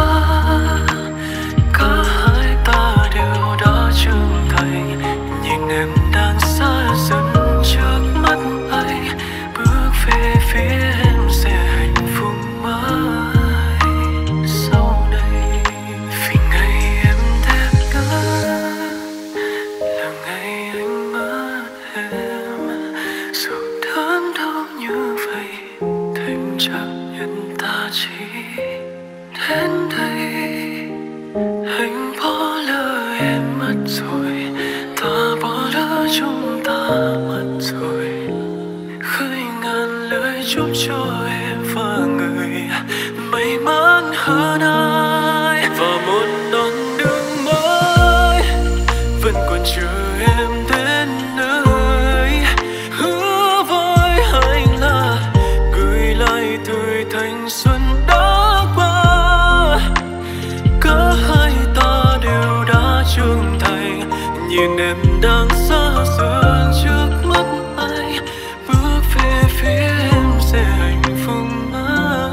Cả hai ta đều đã trưởng thành, nhìn em đang xa dần trước mắt anh. Bước về phía em sẽ hạnh phúc mãi sau này. Vì ngày em đẹp nhất là ngày anh mất em. Dù đớn đau như vậy thành chấp nhận ta chỉ đến đây. Anh bỏ lỡ em mất rồi, ta bỏ lỡ chúng ta mất rồi. Khơi ngàn lời chúc cho em và người may mắn hơn ai. Và một đoạn đường mới vẫn còn chờ em đến nơi. Hứa với anh là gửi lại thời thanh xuân đã qua. Cả hai ta đều đã trưởng thành, nhìn em đang xa dần trước mắt anh. Bước về phía em sẽ hạnh phúc mãi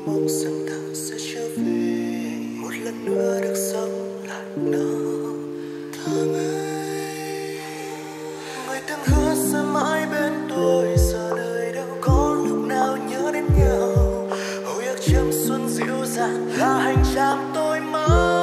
mong rằng ta sẽ trở về một lần nữa được sống lại nó. Thơm ơi, người từng hứa sẽ mãi bên tôi, giờ đời đâu có lúc nào nhớ đến nhau. Hồi ức trong xuân dịu dàng là hành trang tôi mơ.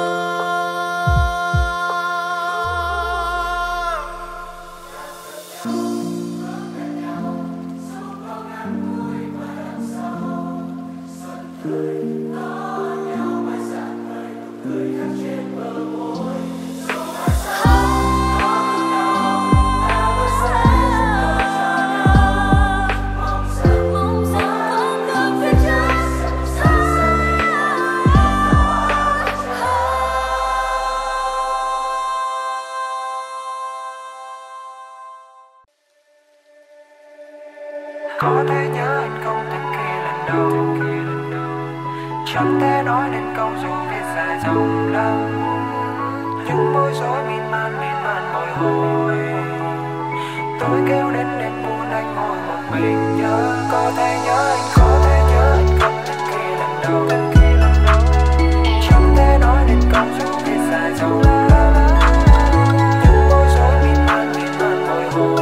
Có thể nhớ anh không từng khi lần đầu, chẳng thể nói nên câu dù viết dài dòng lắm. Những bối rối miên man bồi hồi. Tôi kêu đến đêm buồn anh ngồi một mình nhớ. Có thể nhớ anh không từng khi lần đầu, chẳng thể nói nên câu dù viết dài dòng lắm. Những bối rối miên man bồi hồi.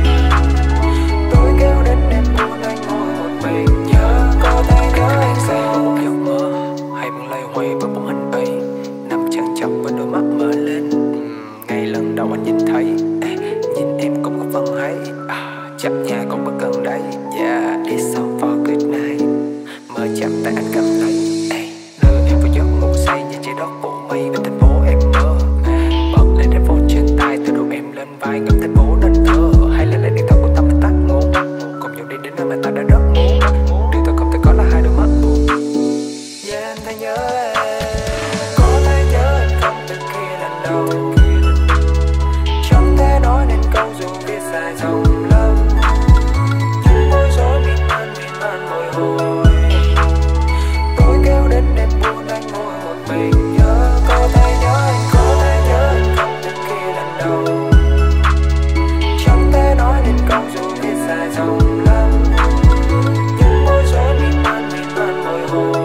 Quay vào bóng hình ấy, nằm chằn chọc với đôi mắt mở lên. Ngày lần đầu anh nhìn thấy, nhìn em cũng có phần hay. Chắp nhà cũng bất cần đấy. Yeah, it's all for good night. Mở chạm tay anh cầm lấy, đưa em vào giấc ngủ say như trái đất phủ mây về thành phố em mơ. Bật lên headphone trên tai, từ đầu em lên vai ngắm thành phố nên thơ. Hay là lấy điện thoại của tâm mình tắt ngủ, cùng nhau đi đến nơi mà ta đã rất muốn. Điều ta không thể có là hai đôi mắt buồn. Yeah, anh thấy nhớ em. Có thể nhớ anh không từng khi lần đầu, chẳng thể nói nên câu dù viết dài dòng lắm. Những bối rối miên man bồi hồi. Tôi kêu đến đêm buồn anh ngồi một mình nhớ. Có thể nhớ anh không từng khi lần đầu, chẳng thể nói nên câu dù viết dài dòng lắm. Những bối rối miên man bồi hồi.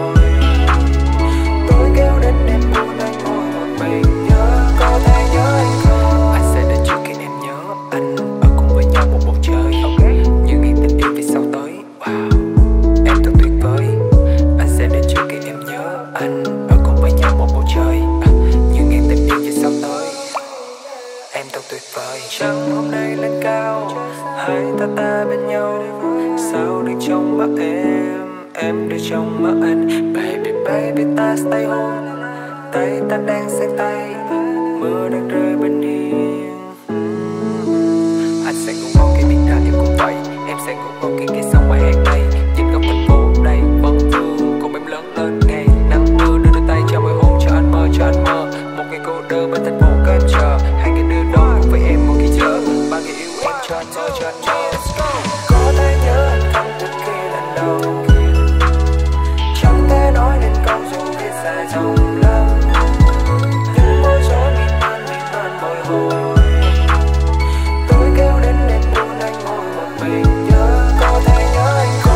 Có thể nhớ anh không? Anh sẽ đến trước khi em nhớ anh, ở cùng với nhau một bầu trời. Như nghiêng tình yêu vì sao tới. Wow, em thật tuyệt vời. Anh sẽ đến trước khi em nhớ anh, ở cùng với nhau một bầu trời. Như nghiêng tình yêu vì sao tới. Em thật tuyệt vời. Trăng hôm nay lên cao, hai ta bên nhau. Sao được trong mắt em được trong mắt anh. Baby ta stay home. Tay ta đang say tay, mưa đang rơi bên hiên. Anh sẽ ngủ ngon khi biết rằng em cũng vậy. Em sẽ ngủ ngon khi nghe xong bài hát này. Nhìn góc thành phố đầy vẫn vương, cùng em lớn lên ngày nắng mưa. Đưa đôi tay cho mỗi hôn cho anh mơ. Một ngày cô đơn bên thành phố có em chờ. Hai người đưa đón cùng với em một khi chờ. Ba người yêu em cho anh mơ. Có thể nhớ anh không từng khi lần đầu, chẳng thể nói nên câu dù viết dài dòng lắm. Những bối rối miên man bồi hồi. Tôi kêu đến đêm buồn anh ngồi một mình nhớ. Có thể nhớ anh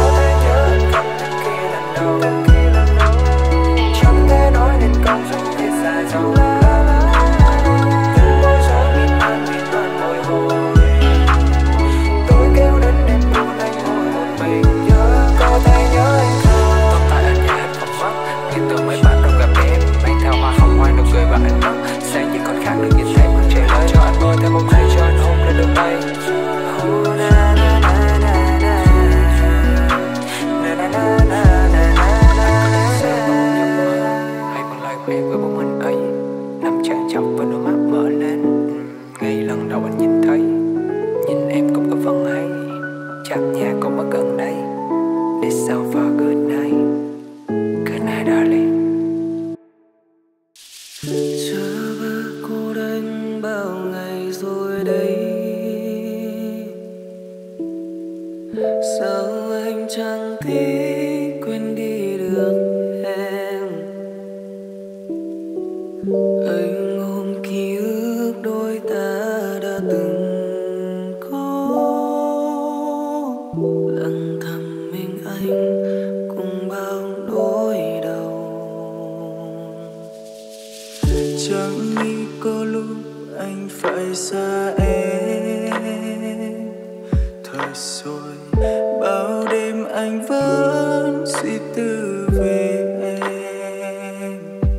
Chẳng nghĩ có lúc anh phải xa em. Thôi rồi bao đêm anh vẫn suy tư về em.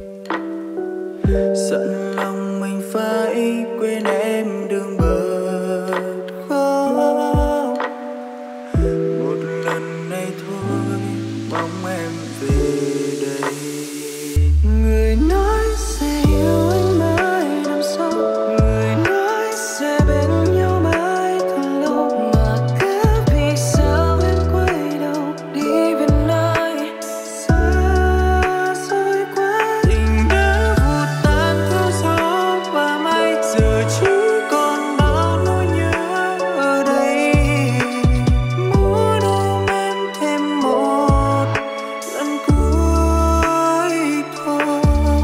Giận lòng mình phải quên em đường bật khóc. Một lần này thôi mong em về đây. Người nói sẽ yêu anh mãi năm sau, người nói sẽ bên nhau mãi thật lâu, mà cứ vì sao em quay đầu đi về nơi xa xôi quá. Tình đã vụt tan theo gió và mây, giờ chỉ còn bao nỗi nhớ ở đây. Muốn ôm em thêm một lần cuối thôi.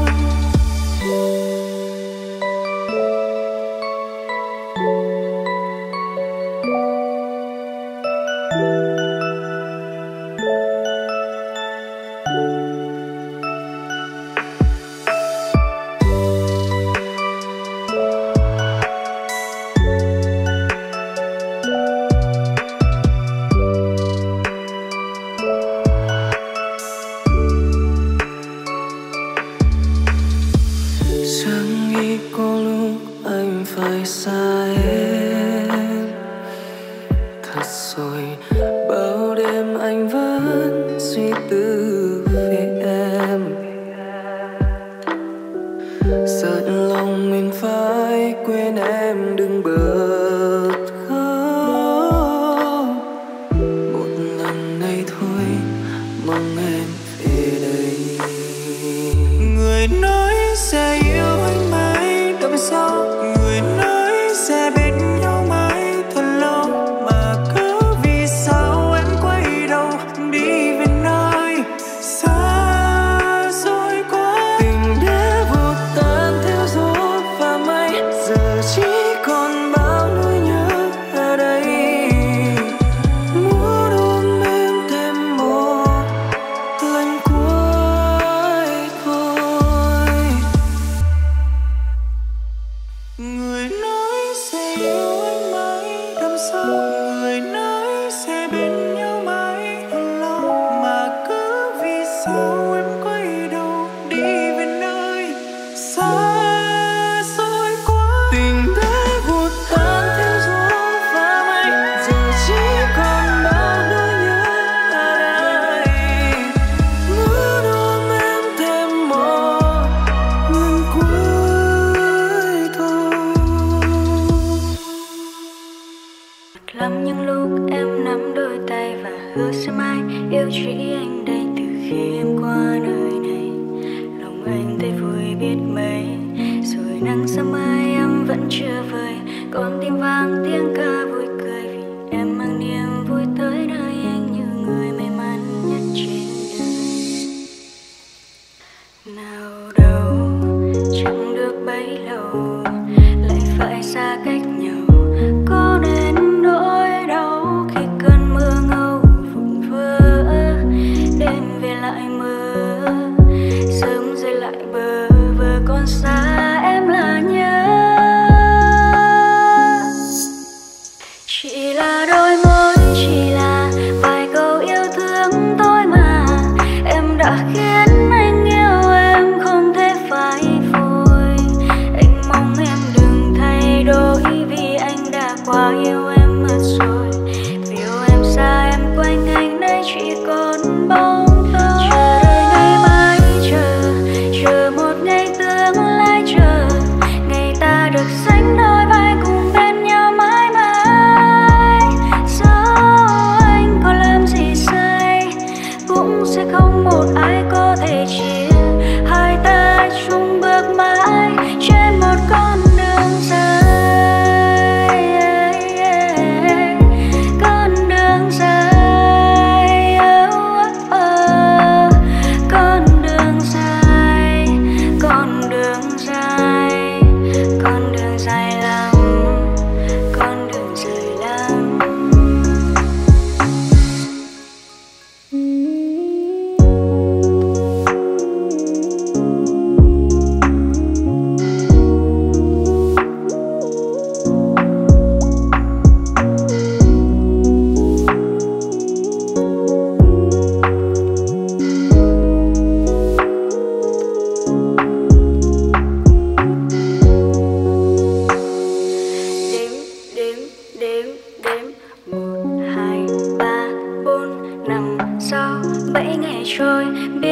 Chẳng nghĩ có lúc anh phải xa em. Thật rồi bao đêm anh vẫn suy tư về em. Giận lòng mình phải quên em đừng bật khóc. Một lần này thôi mong em về đây. Người nói sẽ yêu anh mãi đằng sau, người nói sẽ bên nhau mãi thật lâu, mà cứ vì sao em quay đầu đi về nơi xa xôi quá. Tình đã vụt tan theo gió và mây, giờ chỉ còn bao nỗi nhớ ở đây. Muốn ôm em thêm một lần cuối thôi. Người nói sẽ yêu anh mãi đằng sau, người nói sẽ bên nhau mãi thật lâu, mà cứ vì sao em quay đầu đi về nơi xa xôi quá. Tình đã vụt tan theo gió và mây, giờ chỉ còn bao nỗi nhớ ở đây. Muốn ôm em thêm một lần cuối thôi. Lắm những lúc em nắm đôi tay và hứa sẽ mãi yêu chỉ anh đây. Từ khi em qua nơi này, lòng anh thấy vui biết mấy. Rồi nắng sớm mai em vẫn chưa vơi, còn tim vang tiếng ca vui cười, vì em mang niềm vui tới nơi anh như người may mắn nhất trên đời. Nào đâu chẳng được bấy lâu, lại phải xa cách nhau. Có đến nỗi đau khi cơn mưa ngâu vụn vỡ, đêm về lại mơ, sớm rơi lại bờ vờ còn xa em là nhớ. Chỉ là đôi môi, chỉ là vài câu yêu thương thôi mà em đã khiến anh yêu em không thể phai phôi. Anh mong em đừng thay đổi, vì anh đã quá yêu em mất rồi. Vì yêu em xa em quanh anh đây chỉ còn bóng tối. Chờ đợi ngày mai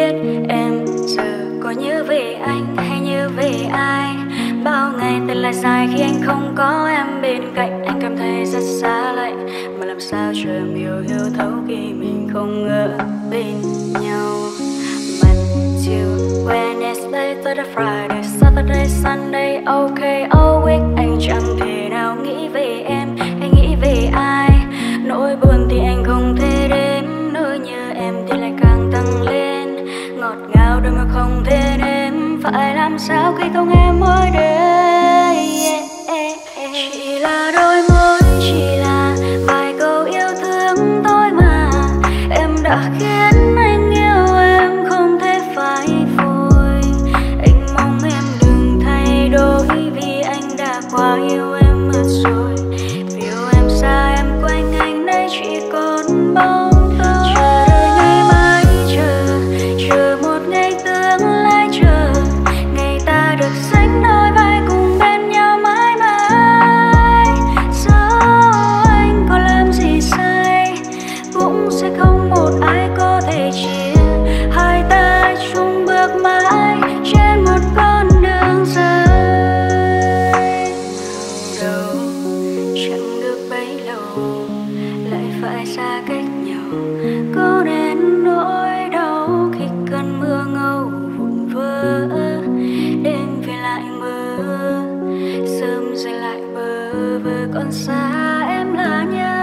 biết em giờ có nhớ về anh hay nhớ về ai. Bao ngày thật là dài khi anh không có em bên cạnh, anh cảm thấy rất xa lạnh. Mà làm sao cho em hiểu thấu khi mình không ở bên nhau. Monday, Wednesday, Thursday, Friday, Saturday, Sunday, okay, all week. Anh chẳng thể nào nghĩ về em hay nghĩ về ai. Nỗi buồn thì anh không thể đếm, nỗi nhớ em thì lại càng tăng lên. Ngọt ngào đôi mà không thể nếm, phải làm sao khi không em mỗi đêm. Chỉ là đôi môi, chỉ là vài câu yêu thương thôi mà em đã khiến anh yêu em không thể phai phôi. Anh mong em đừng thay đổi vì anh đã quá yêu em mất rồi. Vì yêu em xa em quanh anh đây chỉ còn bóng tối. Chờ đợi ngày mai, chờ một ngày tương lai, chờ ngày ta được sánh đôi vai cùng bên nhau mãi mãi. Dẫu anh có làm gì sai cũng sẽ không một ai có thể chia hai ta chung bước mãi trên một con đường dài. Đâu chẳng được bấy lâu lại phải xa cách nhau, có đến nỗi đau khi cơn mưa ngâu vụn vỡ. Đêm về lại mơ, sớm rồi lại bơ vơ, còn xa em là nhớ.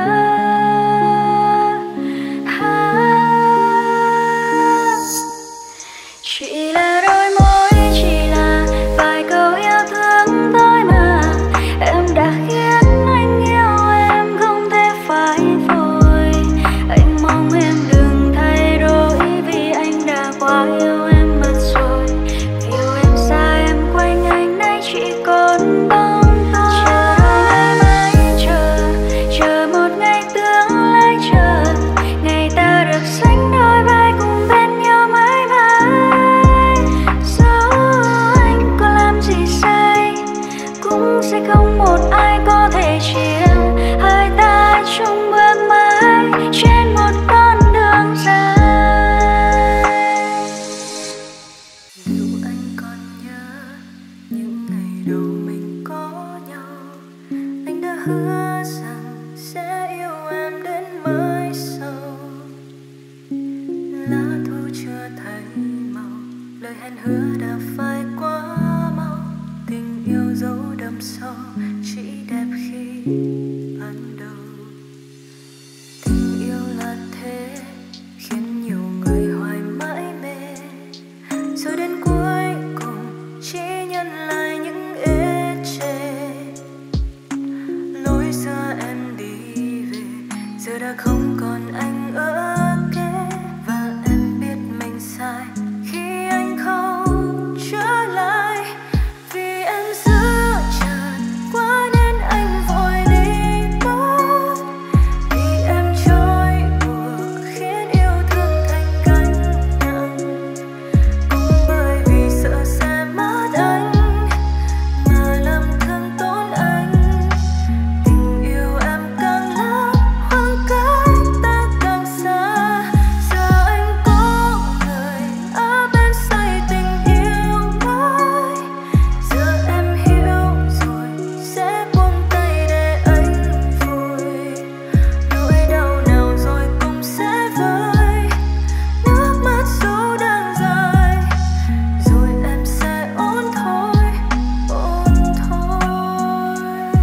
Chỉ là đôi môi, chỉ là vài câu yêu thương thôi mà em đã khiến anh yêu em không thể phai phôi. Anh mong em đừng thay đổi vì anh đã quá yêu em mất rồi. Vì yêu em xa em quanh anh đây chỉ còn bóng tối. Chờ đợi ngày mai, chờ một ngày tương lai, chờ ngày ta được sánh đôi vai cùng bên nhau mãi mãi. Dẫu anh có làm gì sai cũng sẽ không một ai có thể chia hai ta chung bước mãi trên một con đường dài. Liệu anh còn nhớ những ngày đầu mình có nhau, anh đã hứa rằng sẽ yêu em đến mai sau. Lá thu chưa thấy màu, lời hẹn hứa đã phai quá mau. Tình yêu dấu đậm sâu chỉ đẹp khi ban đầu. Tình yêu là thế khiến nhiều người hoài mãi mê, rồi đến cuối cùng chỉ nhận lại những ê chê. Lối xưa em đi về giờ đã không còn anh ở kế, và em biết mình sai khi anh không trở lại. Vì em giữ chặt quá nên anh vội đi mất. Vì em trôi buộc khiến yêu thương thành gánh nặng. Cũng bởi vì sợ sẽ mất anh mà làm thương tổn anh. Tình yêu em càng lớn, khoảng cách ta càng xa. Giờ anh có người ở bên say tình yêu mới. Giờ em hiểu rồi sẽ buông tay để anh vui. Nỗi đau nào rồi cũng sẽ vơi. Nước mắt dù đang rơi rồi em sẽ ổn thôi, ổn thôi.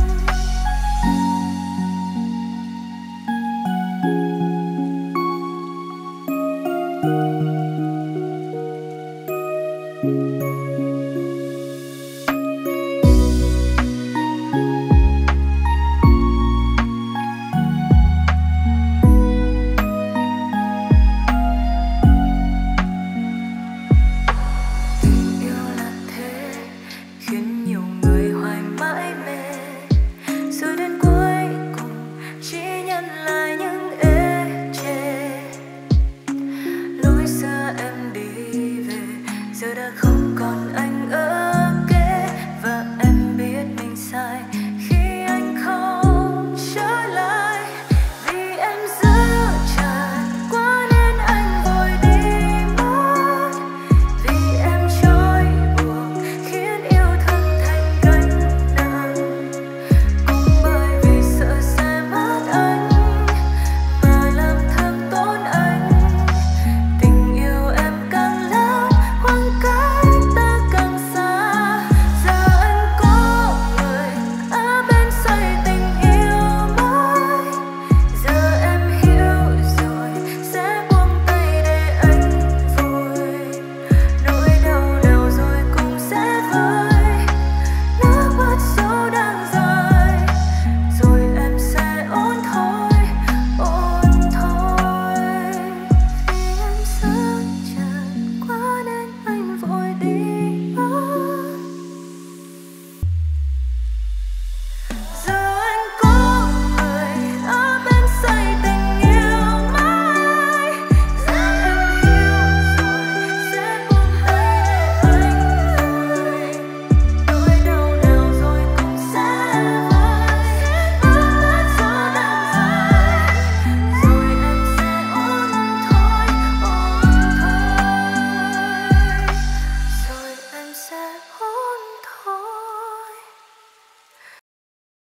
Tình yêu là thế khiến nhiều người hoài mãi mê, rồi đến cuối cùng chỉ nhận lại những ê chê. Lối xưa em đi về giờ đã không còn anh